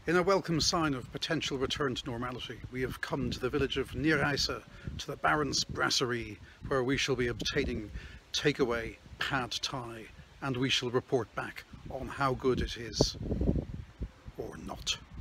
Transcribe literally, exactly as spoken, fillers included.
In a welcome sign of potential return to normality, we have come to the village of Neeraisa, to the Baron's Brasserie, where we shall be obtaining takeaway pad thai, and we shall report back on how good it is or not.